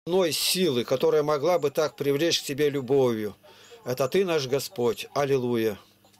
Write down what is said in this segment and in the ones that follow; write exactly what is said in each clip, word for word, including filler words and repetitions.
иной силы, которая могла бы так привлечь к себе любовью. Это Ты, наш Господь. Аллилуйя.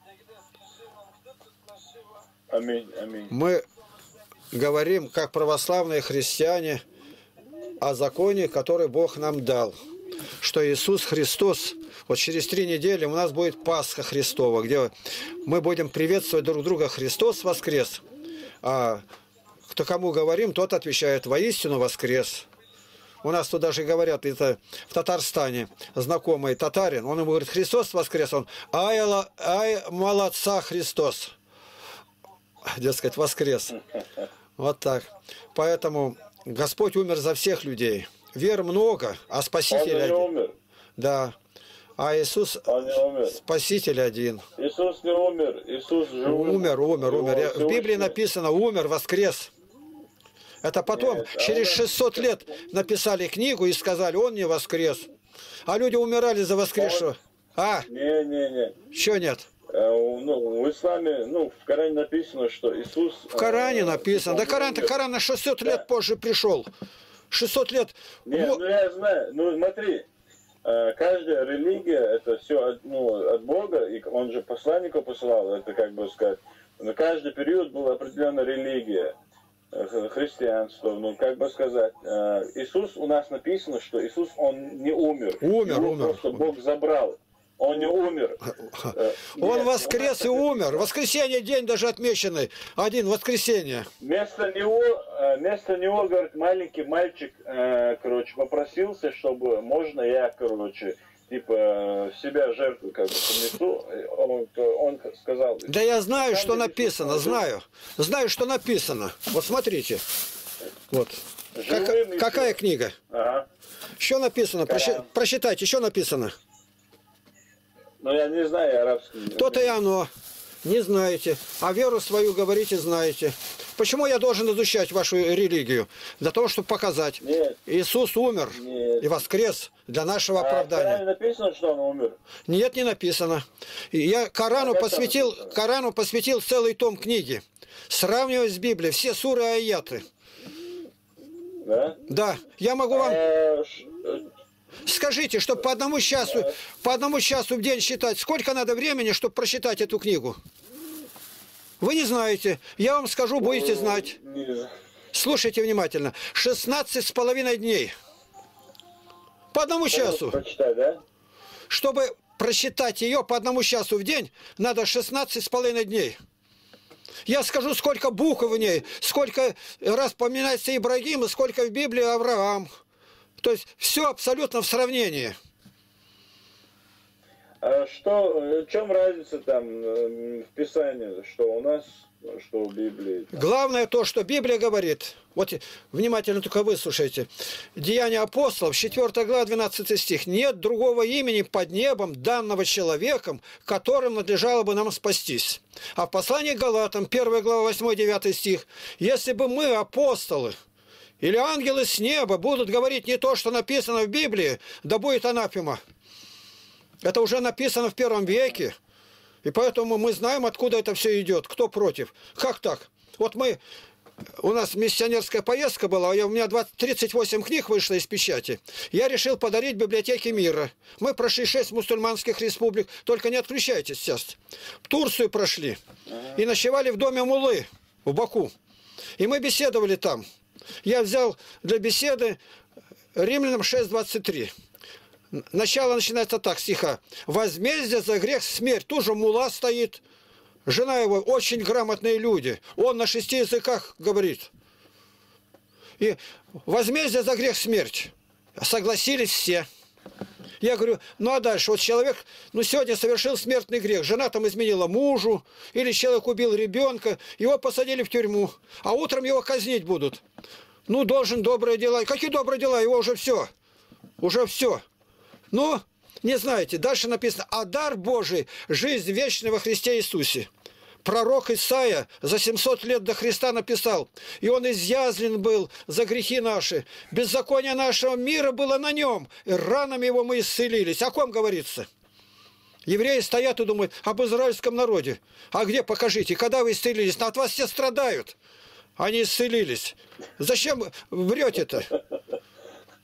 Аминь, аминь. Мы говорим, как православные христиане, о законе, который Бог нам дал. Что Иисус Христос, вот через три недели у нас будет Пасха Христова, где мы будем приветствовать друг друга: Христос воскрес. А кто кому говорим, тот отвечает: воистину воскрес. У нас тут даже говорят, это в Татарстане знакомый татарин, он ему говорит: Христос воскрес, он: ай, ай молодца Христос, дескать, воскрес. Вот так. Поэтому Господь умер за всех людей. Вер много, а Спаситель Он не один. умер. Да. А Иисус Он не умер. Спаситель один. Иисус не умер. Иисус живой. Умер, умер, умер. Его В Библии Всевышний. написано: умер, воскрес. Это потом, Нет, а через он- шестьсот лет написали книгу и сказали: он не воскрес. А люди умирали за воскресшего. А, Не, не, не. что нет? Э, Ну, в исламе, ну, в Коране написано, что Иисус... В Коране написано. Да Коран, умер. Коран на шестьсот лет Да. позже пришел. шестьсот лет. Не, Во- ну я знаю, ну смотри, э, каждая религия, это все от, ну, от Бога, и он же посланника посылал, это как бы сказать, на каждый период была определенная религия, э, христианство, ну как бы сказать, э, Иисус, у нас написано, что Иисус, он не умер. Умер, Его умер. просто Бог забрал, он не умер. Э, Он нет, воскрес и у нас умер. Воскресенье день даже отмеченный. Один воскресенье. Вместо него, э, вместо него, говорит, маленький мальчик, э, короче, попросился, чтобы можно я, короче, типа, э, себя жертву как бы принесу. Он, он сказал... Да я знаю, Там что написано, написано, знаю. Знаю, что написано. Вот смотрите. Вот. Как- живым и какая всё. книга? Ага. Что написано? Прочи- Коран. прочитайте, что написано? Но я не знаю арабский. То-то и оно. Не знаете. А веру свою говорите, знаете. Почему я должен изучать вашу религию? Для того, чтобы показать. Нет. Иисус умер Нет. и воскрес для нашего А в Коране оправдания. написано, что он умер? Нет, не написано. И Я Корану А как там посвятил, написано? Корану посвятил целый том книги. Сравнивая с Библией, все суры и аяты. Да? Да, я могу вам... А, ш- э, Скажите, что по одному часу, по одному часу в день считать, сколько надо времени, чтобы прочитать эту книгу? Вы не знаете. Я вам скажу, будете знать. не- Слушайте внимательно. шестнадцать с половиной дней. По одному часу. Прочитай, да? Чтобы прочитать ее по одному часу в день, надо шестнадцать с половиной дней. Я скажу, сколько букв в ней, сколько раз поминается Ибрагим и сколько в Библии Авраам. То есть все абсолютно в сравнении. А что, в чем разница там э, в Писании, что у нас, что в Библии? Главное то, что Библия говорит. Вот внимательно только выслушайте. Деяния апостолов, четвёртая глава, двенадцатый стих. Нет другого имени под небом, данного человеком, которым надлежало бы нам спастись. А в послании к Галатам, первая глава, восьмой-девятый стих. Если бы мы, апостолы, или ангелы с неба будут говорить не то, что написано в Библии, да будет анафема. Это уже написано в первом веке. И поэтому мы знаем, откуда это все идет. Кто против? Как так? Вот мы... У нас миссионерская поездка была, я, у меня двадцать, тридцать восемь книг вышло из печати. Я решил подарить библиотеке мира. Мы прошли шесть мусульманских республик. Только не отключайтесь сейчас. В Турцию прошли. И ночевали в доме Муллы в Баку. И мы беседовали там. Я взял для беседы Римлянам шесть двадцать три. Начало начинается так, стиха. «Возмездие за грех смерть». Тоже мулла стоит. Жена его, очень грамотные люди. Он на шести языках говорит. И возмездие за грех смерть. Согласились все. Я говорю, ну а дальше, вот человек, ну сегодня совершил смертный грех, жена там изменила мужу, или человек убил ребенка, его посадили в тюрьму, а утром его казнить будут. Ну, должен добрые дела. Какие добрые дела? Его уже все. Уже все. Ну, не знаете, дальше написано, а дар Божий, жизнь вечная во Христе Иисусе. Пророк Исаия за семьсот лет до Христа написал, и он изъязлен был за грехи наши, беззаконие нашего мира было на нем, и ранами его мы исцелились. О ком говорится? Евреи стоят и думают об израильском народе. А где, покажите, когда вы исцелились? От вас все страдают. Они исцелились. Зачем врете-то?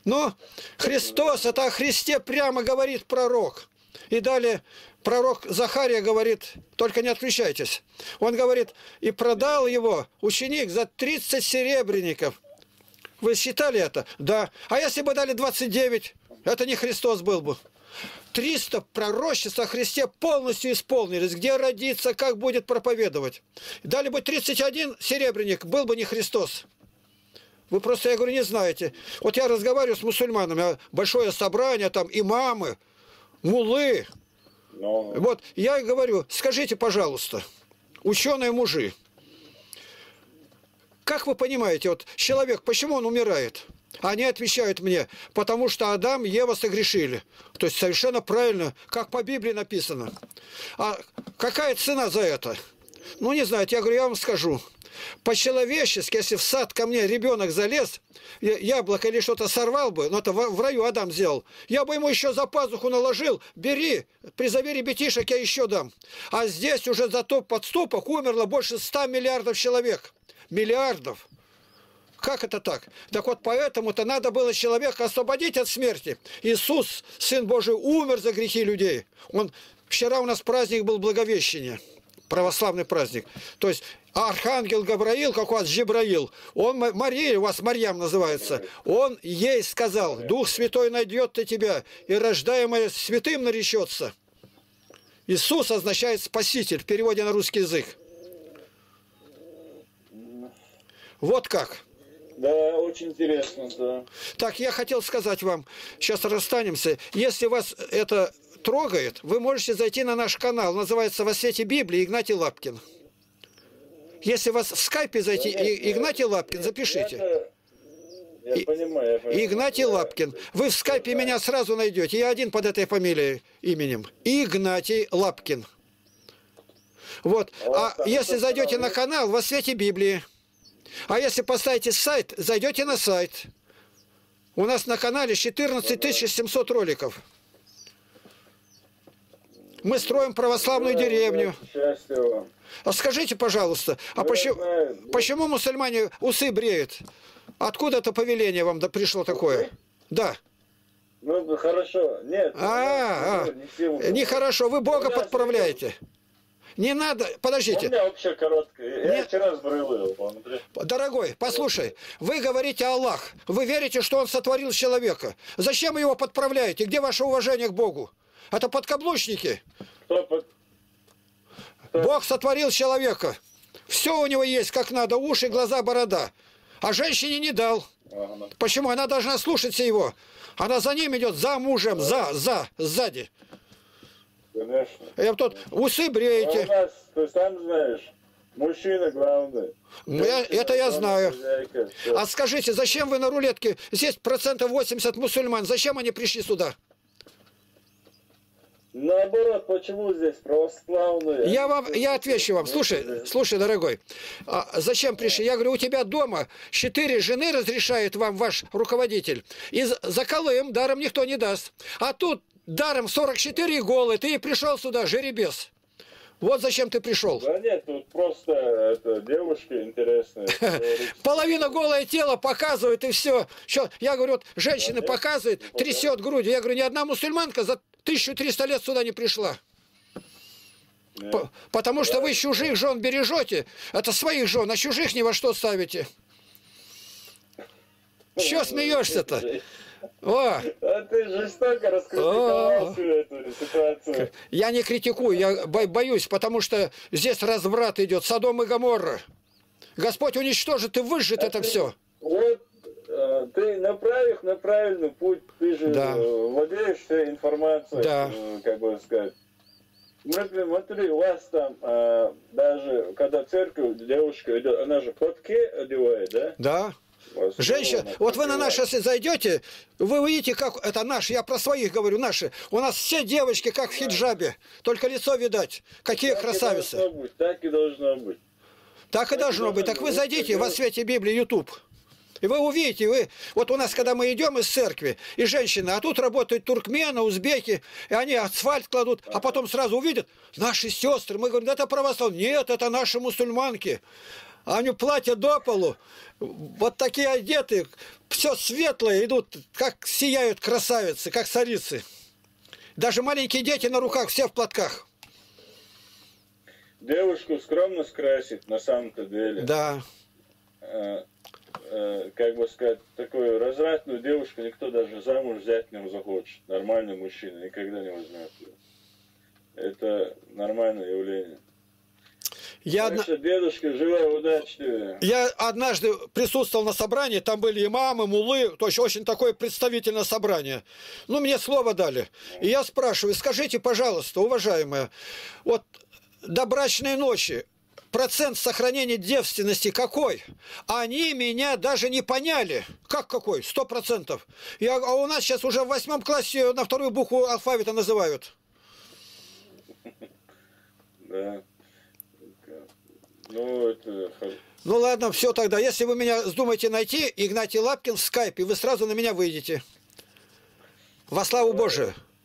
Но Христос, это о Христе прямо говорит пророк. И далее пророк Захария говорит, только не отключайтесь. Он говорит, и продал его ученик за тридцать серебряников. Вы считали это? Да. А если бы дали двадцать девять, это не Христос был бы. триста пророчеств о Христе полностью исполнились. Где родиться, как будет проповедовать. Дали бы тридцать один серебряник, был бы не Христос. Вы просто, я говорю, не знаете. Вот я разговариваю с мусульманами, большое собрание, там имамы, муллы. Но... Вот я говорю, скажите, пожалуйста, ученые мужи, как вы понимаете, вот человек, почему он умирает? Они отвечают мне, потому что Адам и Ева согрешили. То есть совершенно правильно, как по Библии написано. А какая цена за это? Ну, не знаю, я говорю, я вам скажу. По-человечески, если в сад ко мне ребенок залез, яблоко или что-то сорвал бы, но это в раю Адам сделал, я бы ему еще за пазуху наложил, бери, призови ребятишек, я еще дам. А здесь уже за тот подступок умерло больше ста миллиардов человек. Миллиардов. Как это так? Так вот, поэтому-то надо было человека освободить от смерти. Иисус, Сын Божий, умер за грехи людей. Он... Вчера у нас праздник был Благовещения, православный праздник. То есть архангел Гавраил, как у вас Джибраил, он, Мария, у вас Марьям называется, он ей сказал, Дух Святой найдет ты тебя, и рождаемое святым наречется. Иисус означает Спаситель, в переводе на русский язык. Вот как. Да, очень интересно, да. Так, я хотел сказать вам, сейчас расстанемся, если вас это трогает, вы можете зайти на наш канал, называется «Во свете Библии» Игнатий Лапкин. Если вас в скайпе зайти, да, нет, Игнатий Лапкин, запишите. Это... Я и... понимаю, я понимаю. Игнатий Лапкин. Вы в скайпе да. меня сразу найдете. Я один под этой фамилией, именем. Игнатий Лапкин. Вот. А, а если зайдете на канал «Во свете Библии», а если поставите сайт, зайдете на сайт. У нас на канале четырнадцать тысяч семьсот роликов. Мы строим православную да, деревню. А скажите, пожалуйста, а почему, почему мусульмане усы бреют? Откуда это повеление вам пришло такое? Да. Ну, хорошо. Нет. А, а, нехорошо. Вы Бога подправляете. Не надо, подождите. У меня вообще короткая. Я вчера сбрил его. Дорогой, послушай, вы говорите Аллах. Вы верите, что Он сотворил человека. Зачем вы его подправляете? Где ваше уважение к Богу? Это подкаблучники. Кто под... Кто? Бог сотворил человека. Все у него есть как надо. Уши, глаза, борода. А женщине не дал. Ага. Почему? Она должна слушаться его. Она за ним идет, за мужем, за, за, сзади. Конечно. Я тут усы бреете. А у нас, ты сам знаешь, мужчина главный. Я, это я знаю. Хозяйка, а скажите, зачем вы на рулетке? Здесь процентов восемьдесят мусульман. Зачем они пришли сюда? Наоборот, почему здесь православные? Я вам, я отвечу вам. Слушай, слушай, дорогой, а зачем пришли? Я говорю, у тебя дома четыре жены разрешает вам ваш руководитель. И за Колым даром никто не даст. А тут даром сорок четыре голые. Ты и пришел сюда, жеребец. Вот зачем ты пришел. Да нет, тут просто это, девушки интересные. Половина голое тело показывает и все. Я говорю, вот женщины показывают, трясет грудью. Я говорю, ни одна мусульманка за тысячу триста лет сюда не пришла. По потому что вы чужих жен бережете. Это своих жен, а чужих ни во что ставите. Чего смеешься-то? О! А ты жестоко раскритиковал всю эту ситуацию. Я не критикую, я боюсь, потому что здесь разврат идет, Содом и Гоморра. Господь уничтожит и выжжет а это ты, все. Вот ты направь их на правильный путь, ты же да. владеешь всей информацией, да. как бы сказать. Смотри, у вас там даже, когда в церковь девушка идет, она же платки одевает, да? Да. Женщина, вот вы на наш, если зайдете, вы увидите, как это наши, я про своих говорю, наши. У нас все девочки как в хиджабе, только лицо видать. Какие так красавицы. И должно быть, так и должно быть. Так, так и должно быть. Так вы зайдите во свете Библии, YouTube. И вы увидите, вы, вот у нас, когда мы идем из церкви, и женщины, а тут работают туркмены, узбеки, и они асфальт кладут, а потом сразу увидят, наши сестры, мы говорим, это православные. Нет, это наши мусульманки. А они платья до полу, вот такие одеты, все светлое, идут, как сияют красавицы, как царицы. Даже маленькие дети на руках, все в платках. Девушку скромно скрасит, на самом-то деле. Да. Э, э, как бы сказать, такую развратную девушку никто даже замуж взять не захочет. Нормальный мужчина никогда не возьмет ее. Это нормальное явление. Я, так одна... что, дедушка, живая, удачи. Я однажды присутствовал на собрании, там были имамы, муллы, то есть очень такое представительное собрание. Ну, мне слово дали. И я спрашиваю, скажите, пожалуйста, уважаемая, вот до брачной ночи процент сохранения девственности какой? Они меня даже не поняли. Как какой? Сто процентов. Я, а у нас сейчас уже в восьмом классе на вторую букву алфавита называют. Да. Ну, это... Ну ладно, все тогда. Если вы меня вздумаете найти, Игнатий Лапкин в скайпе, вы сразу на меня выйдете. Во славу Божию.